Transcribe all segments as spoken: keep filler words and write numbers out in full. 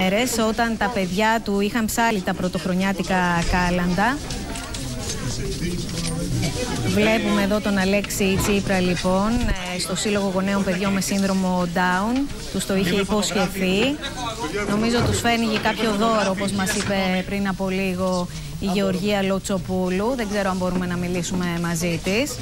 μέρες, όταν τα παιδιά του είχαν ψάλει τα πρωτοχρονιάτικα κάλαντα. Βλέπουμε εδώ τον Αλέξη Τσίπρα λοιπόν στο Σύλλογο Γονέων Παιδιών με Σύνδρομο Down. Τους το είχε υποσχεθεί. Νομίζω τους φέρνει κάποιο δώρο, όπως μας είπε πριν από λίγο η Γεωργία Λοτσοπούλου. Δεν ξέρω αν μπορούμε να μιλήσουμε μαζί της.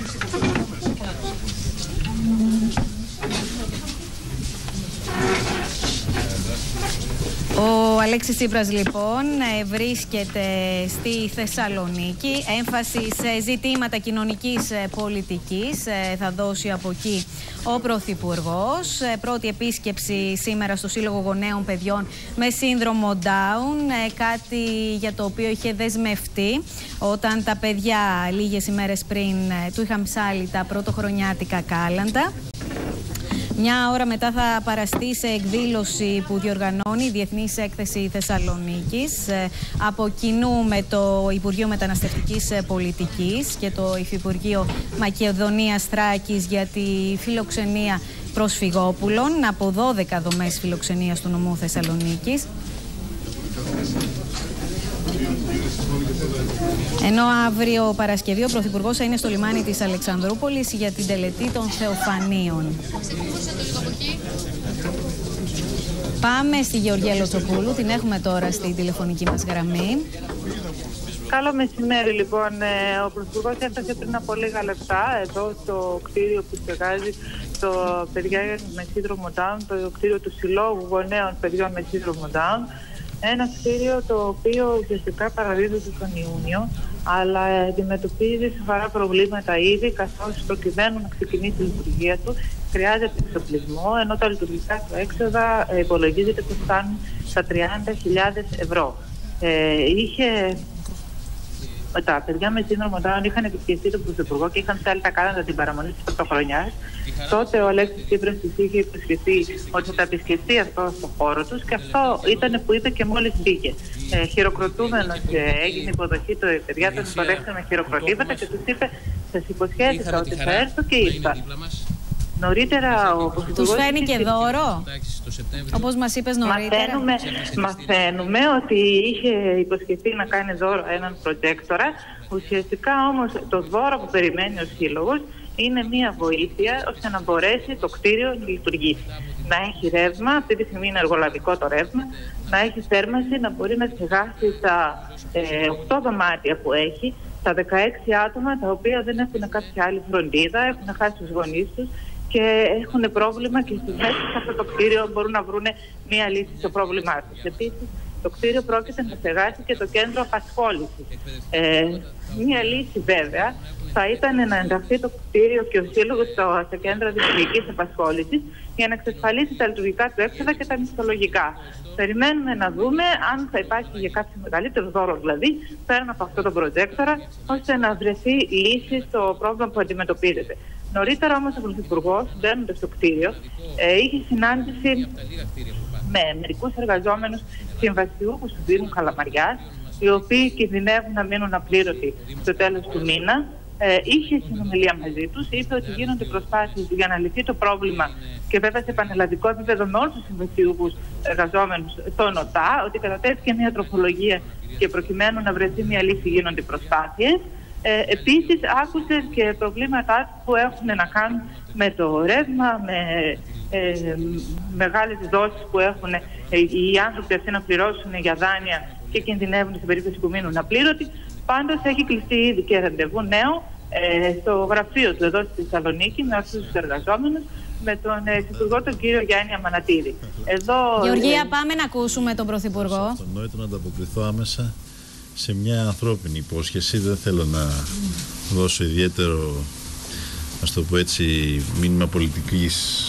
Ο Αλέξης Τσίπρας λοιπόν βρίσκεται στη Θεσσαλονίκη, έμφαση σε ζητήματα κοινωνικής πολιτικής θα δώσει από εκεί ο Πρωθυπουργός. Πρώτη επίσκεψη σήμερα στο Σύλλογο Γονέων Παιδιών με Σύνδρομο Down, κάτι για το οποίο είχε δεσμευτεί όταν τα παιδιά λίγες ημέρες πριν του είχαν ψάλει τα πρωτοχρονιάτικα κάλαντα. Μια ώρα μετά θα παραστεί σε εκδήλωση που διοργανώνει η Διεθνής Έκθεση Θεσσαλονίκης από κοινού με το Υπουργείο Μεταναστευτικής Πολιτικής και το Υφυπουργείο Μακεδονίας Θράκης για τη φιλοξενία προσφυγόπουλων από δώδεκα δομές φιλοξενίας του νομού Θεσσαλονίκης. Ενώ αύριο Παρασκευή ο Πρωθυπουργός θα είναι στο λιμάνι της Αλεξανδρούπολης για την τελετή των Θεοφανίων. Πάμε στη Γεωργία Λοτσοπούλου, την έχουμε τώρα στη τηλεφωνική μας γραμμή. Καλό μεσημέρι λοιπόν. Ο Πρωθυπουργός έφτασε πριν από λίγα λεπτά εδώ στο κτίριο που στεγάζει το παιδιά με σύνδρομο Down, το κτίριο του Συλλόγου Γονέων Παιδιών με σύνδρομο Down. Ένα κτίριο το οποίο ουσιαστικά παραδίδεται τον Ιούνιο, αλλά αντιμετωπίζει σοβαρά προβλήματα ήδη, καθώς προκειμένου να ξεκινήσει η λειτουργία του χρειάζεται εξοπλισμό, ενώ τα λειτουργικά του έξοδα υπολογίζεται πως φτάνουν στα τριάντα χιλιάδες ευρώ. Ε, είχε... Τα παιδιά με σύνδρομο Down είχαν επισκεφτεί τον Πρωθυπουργό και είχαν ψάλει τα κάλαντα την παραμονή της πρωτοχρονιάς. Τότε ο Αλέξης Τσίπρας της είχε υποσχεθεί ότι θα τα επισκεφτεί αυτό στον χώρο τους και αυτό ήταν που είπε και μόλις μπήκε. Ε, χειροκροτούμενος ε, έγινε υποδοχή, το παιδιά τον υποδέχτηκαν με χειροκροτήματα και τους είπε: σας υποσχέθηκα ότι θα έρθω και ήρθα. Νωρίτερα ο Πρωθυπουργός... Τους φέρνει και δώρο, όπως μας είπες νωρίτερα. Μαθαίνουμε, μαθαίνουμε ότι είχε υποσχεθεί να κάνει δώρο έναν προτέκτορα. Ουσιαστικά όμως το δώρο που περιμένει ο Σύλλογος είναι μια βοήθεια ώστε να μπορέσει το κτίριο να λειτουργήσει. Να έχει ρεύμα, αυτή τη στιγμή είναι εργολαβικό το ρεύμα, να έχει θέρμανση, να μπορεί να στεγάσει τα ε, οκτώ δωμάτια που έχει, τα δεκαέξι άτομα τα οποία δεν έχουν κάποια άλλη φροντίδα, έχουν χάσει τους γονείς τους και έχουν πρόβλημα και στις μέσεις σε αυτό το κτίριο μπορούν να βρουν μία λύση στο πρόβλημά τους. Επίσης, το κτίριο πρόκειται να στεγάσει και το κέντρο απασχόλησης. Ε, μία λύση βέβαια θα ήταν να ενταχθεί το κτίριο και ο Σύλλογος στο, στο κέντρο δημιουργικής απασχόλησης για να εξασφαλίσει τα λειτουργικά του έξοδα και τα μισθολογικά. Περιμένουμε να δούμε αν θα υπάρχει για κάποιο μεγαλύτερο δώρο, δηλαδή πέραν από αυτό το προτζέκτορα, ώστε να βρεθεί λύση στο πρόβλημα που αντιμετωπίζεται. Νωρίτερα όμως ο Πρωθυπουργός, μπαίνοντας στο κτίριο, ε, είχε συνάντηση με μερικούς εργαζόμενους συμβασιούχους του Δήμου Καλαμαριάς, οι οποίοι κινδυνεύουν να μείνουν απλήρωτοι στο τέλος του μήνα. Ε, είχε συνομιλία μαζί τους, είπε ότι γίνονται προσπάθειες για να λυθεί το πρόβλημα και βέβαια σε πανελλαδικό επίπεδο με όλους τους συμβασιούχους εργαζόμενους στον ΟΤΑ, ότι κατατέθηκε μια τροπολογία και προκειμένου να βρεθεί μια λύση γίνονται προσπάθειες. Ε, επίσης άκουσε και προβλήματα που έχουν να κάνουν με το ρεύμα, με ε, μεγάλες δόσεις που έχουν ε, οι άνθρωποι αυτοί να πληρώσουν για δάνεια και κινδυνεύουν σε περίπτωση που μείνουν απλήρωτοι. Πάντως έχει κλειστεί ήδη και ραντεβού νέο ε, στο γραφείο του εδώ στη Θεσσαλονίκη με αυτούς τους εργαζόμενους, με τον Υφυπουργό τον κύριο Γιάννη Αμανατίδη. Εδώ, Γεωργία, ε, πάμε να ακούσουμε τον Πρωθυπουργό. Στον νόητο να ανταποκριθώ άμεσα σε μια ανθρώπινη υπόσχεση. Δεν θέλω να δώσω ιδιαίτερο, ας το πω έτσι, μήνυμα πολιτικής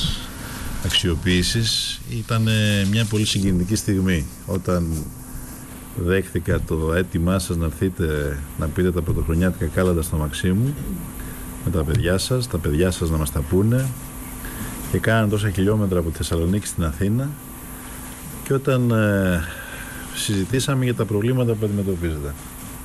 αξιοποίησης. Ήταν μια πολύ συγκινητική στιγμή όταν δέχθηκα το αίτημά σας να έρθετε να πείτε τα πρωτοχρονιάτικα κάλαντα στο Μαξίμου με τα παιδιά σας, τα παιδιά σας να μας τα πούνε, και κάναν τόσα χιλιόμετρα από τη Θεσσαλονίκη στην Αθήνα, και όταν ε, συζητήσαμε για τα προβλήματα που αντιμετωπίζετε.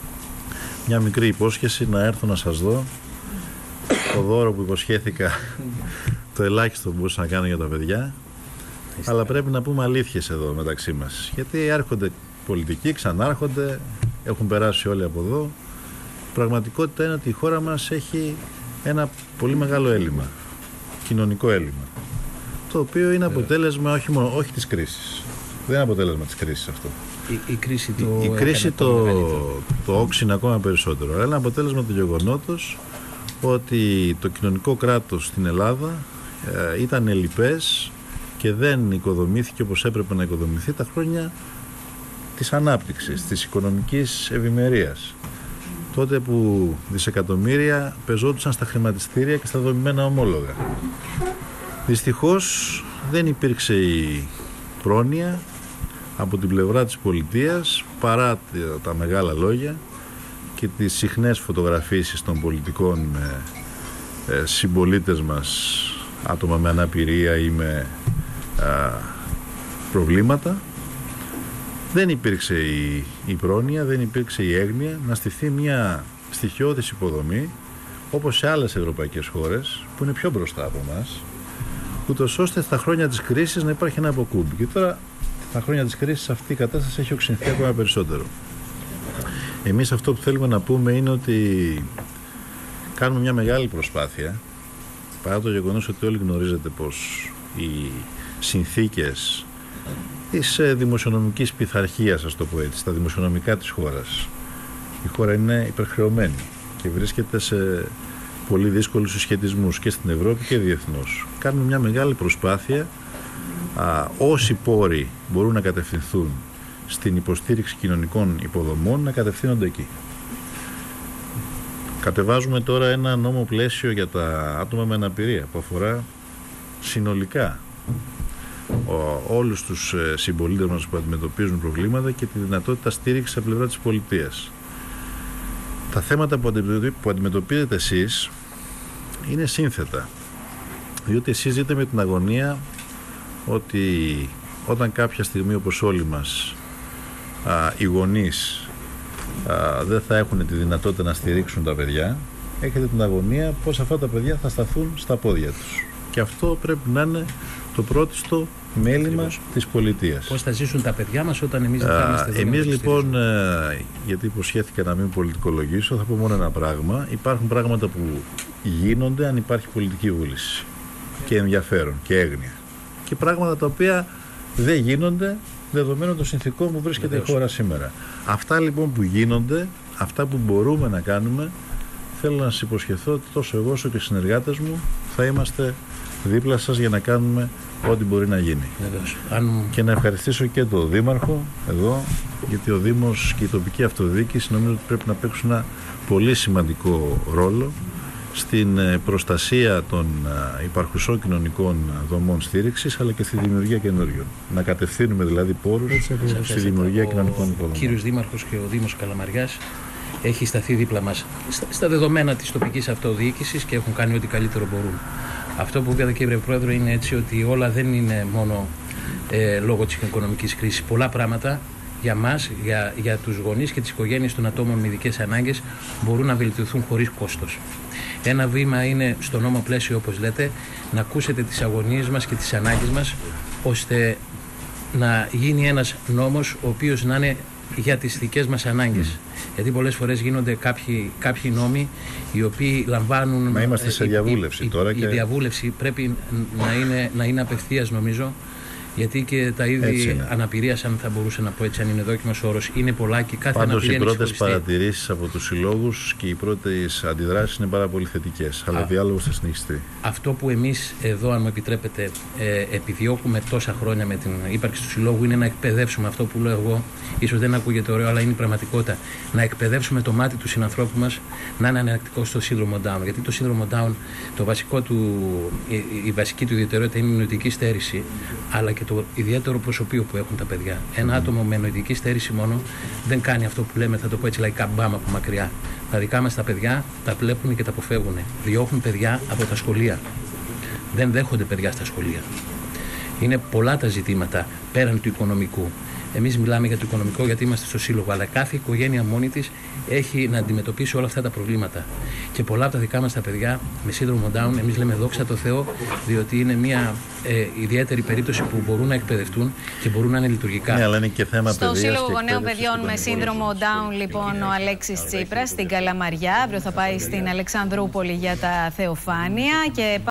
Μια μικρή υπόσχεση να έρθω να σας δω, το δώρο που υποσχέθηκα, το ελάχιστο που μπορούσα να κάνω για τα παιδιά, Αλλά πρέπει να πούμε αλήθειες εδώ μεταξύ μας. Γιατί έρχονται πολιτικοί, ξανάρχονται, έχουν περάσει όλοι από εδώ. Η πραγματικότητα είναι ότι η χώρα μας έχει ένα πολύ μεγάλο έλλειμμα, κοινωνικό έλλειμμα, το οποίο είναι αποτέλεσμα όχι, μόνο, όχι της κρίσης. Δεν είναι αποτέλεσμα της κρίσης αυτό. Η, η κρίση το, η, η κρίση το, το όξινε ακόμα περισσότερο. Αλλά είναι αποτέλεσμα του γεγονότος ότι το κοινωνικό κράτος στην Ελλάδα ε, ήταν ελλειπές και δεν οικοδομήθηκε όπως έπρεπε να οικοδομηθεί τα χρόνια της ανάπτυξης, της οικονομικής ευημερίας. Τότε που δισεκατομμύρια πεζόντουσαν στα χρηματιστήρια και στα δομημένα ομόλογα. Δυστυχώς δεν υπήρξε η πρόνοια από την πλευρά της πολιτείας, παρά τα μεγάλα λόγια και τις συχνές φωτογραφίσεις των πολιτικών με ε, συμπολίτες μας, άτομα με αναπηρία ή με α, προβλήματα. Δεν υπήρξε η, η πρόνοια, δεν υπήρξε η έγνοια να στηθεί μια στοιχειώδης υποδομή όπως σε άλλες ευρωπαϊκές χώρες που είναι πιο μπροστά από εμάς, ούτως ώστε στα χρόνια της κρίσης να υπάρχει ένα αποκούμπι. Και τώρα τα χρόνια της κρίσης αυτή η κατάσταση έχει οξυνθεί ακόμα περισσότερο. Εμείς αυτό που θέλουμε να πούμε είναι ότι κάνουμε μια μεγάλη προσπάθεια, παρά το γεγονός ότι όλοι γνωρίζετε πως οι συνθήκες της δημοσιονομικής πειθαρχίας, ας το πω έτσι, στα δημοσιονομικά της χώρας, η χώρα είναι υπερχρεωμένη και βρίσκεται σε πολύ δύσκολους συσχετισμούς και στην Ευρώπη και διεθνώς. Κάνουμε μια μεγάλη προσπάθεια, α, όσοι πόροι μπορούν να κατευθυνθούν στην υποστήριξη κοινωνικών υποδομών να κατευθύνονται εκεί. Κατεβάζουμε τώρα ένα νόμο πλαίσιο για τα άτομα με αναπηρία που αφορά συνολικά ο, όλους τους ε, συμπολίτες μας που αντιμετωπίζουν προβλήματα και τη δυνατότητα στήριξης από πλευρά της πολιτείας. Τα θέματα που, αντιμετωπι, που αντιμετωπίζετε εσείς είναι σύνθετα, διότι εσείς ζείτε με την αγωνία ότι όταν κάποια στιγμή, όπως όλοι μας, α, οι γονείς α, δεν θα έχουν τη δυνατότητα να στηρίξουν τα παιδιά, έχετε την αγωνία πως αυτά τα παιδιά θα σταθούν στα πόδια τους. Και αυτό πρέπει να είναι το πρώτιστο μέλημα της πολιτείας. Πώς θα ζήσουν τα παιδιά μας όταν εμείς δεν θα είμαστε εδώ. Εμείς λοιπόν, ε, γιατί υποσχέθηκα να μην πολιτικολογήσω, θα πω μόνο ένα πράγμα. Υπάρχουν πράγματα που γίνονται αν υπάρχει πολιτική βούληση και ενδιαφέρον και έγνοια. Και πράγματα τα οποία δεν γίνονται δεδομένου των συνθηκών που βρίσκεται Βεβαίως. η χώρα σήμερα. Αυτά λοιπόν που γίνονται, αυτά που μπορούμε να κάνουμε, θέλω να σας υποσχεθώ ότι τόσο εγώ όσο και οι συνεργάτες μου θα είμαστε δίπλα σας για να κάνουμε ό,τι μπορεί να γίνει. Αν... Και να ευχαριστήσω και τον Δήμαρχο εδώ, γιατί ο Δήμος και η τοπική αυτοδιοίκηση νομίζω ότι πρέπει να παίξουν ένα πολύ σημαντικό ρόλο στην προστασία των υπαρχουσών κοινωνικών δομών στήριξης, αλλά και στη δημιουργία καινούριων. Να κατευθύνουμε δηλαδή πόρους στη δημιουργία κοινωνικών υποδομών. Ο κύριος Δήμαρχος και ο Δήμος Καλαμαριάς έχει σταθεί δίπλα μας στα δεδομένα της τοπικής αυτοδιοίκησης και έχουν κάνει ό,τι καλύτερο μπορούν. Αυτό που είπατε, κύριε Πρόεδρο, είναι έτσι ότι όλα δεν είναι μόνο ε, λόγω της οικονομικής κρίσης. Πολλά πράγματα για μας, για, για τους γονείς και τις οικογένειες των ατόμων με ειδικές ανάγκες μπορούν να βελτιωθούν χωρίς κόστος. Ένα βήμα είναι στο νόμο πλαίσιο, όπως λέτε, να ακούσετε τις αγωνίες μας και τις ανάγκες μας, ώστε να γίνει ένας νόμος ο οποίος να είναι για τις δικές μας ανάγκες. Mm. Γιατί πολλές φορές γίνονται κάποιοι, κάποιοι νόμοι οι οποίοι λαμβάνουν... Μα είμαστε σε διαβούλευση η, τώρα. Η, και... η διαβούλευση πρέπει να είναι, να είναι απευθείας, νομίζω, γιατί και τα είδη αναπηρίας, αν θα μπορούσα να πω έτσι, αν είναι δόκιμος όρος, είναι πολλά και κάθε Πάντως αναπηρία είναι οι πρώτες παρατηρήσεις από τους συλλόγους και οι πρώτες αντιδράσεις είναι πάρα πολύ θετικές, αλλά ο διάλογος θα συνεχιστεί. Αυτό που εμείς εδώ, αν μου επιτρέπετε, ε, επιδιώκουμε τόσα χρόνια με την ύπαρξη του συλλόγου είναι να εκπαιδεύσουμε αυτό που λέω εγώ, ίσως δεν ακούγεται ωραίο, αλλά είναι η πραγματικότητα. Να εκπαιδεύσουμε το μάτι του συνανθρώπου μας να είναι αναλλακτικό στο σύνδρομο Down. Γιατί το σύνδρομο Down, το βασικό του, η, η βασική του ιδιαιτερότητα είναι η νοητική στέρηση, αλλά και το ιδιαίτερο προσωπείο που έχουν τα παιδιά. Ένα άτομο με νοητική στέρηση μόνο δεν κάνει αυτό που λέμε, θα το πω έτσι λαϊκά, μπάμα από μακριά. Τα δικά μας τα παιδιά τα βλέπουν και τα αποφεύγουν. Διώχνουν παιδιά από τα σχολεία. Δεν δέχονται παιδιά στα σχολεία. Είναι πολλά τα ζητήματα πέραν του οικονομικού. Εμείς μιλάμε για το οικονομικό γιατί είμαστε στο σύλλογο, αλλά κάθε οικογένεια μόνη της έχει να αντιμετωπίσει όλα αυτά τα προβλήματα. Και πολλά από τα δικά μας τα παιδιά με σύνδρομο Down, εμείς λέμε δόξα τω Θεώ, διότι είναι μια ε, ιδιαίτερη περίπτωση που μπορούν να εκπαιδευτούν και μπορούν να είναι λειτουργικά. Ναι, αλλά είναι και θέμα στο Σύλλογο Γονέων Παιδιών με σύνδρομο Down, λοιπόν, ο Αλέξης Τσίπρας στην Καλαμαριά. Αύριο θα πάει στην Αλεξανδρούπολη για τα Θεοφάνεια. Και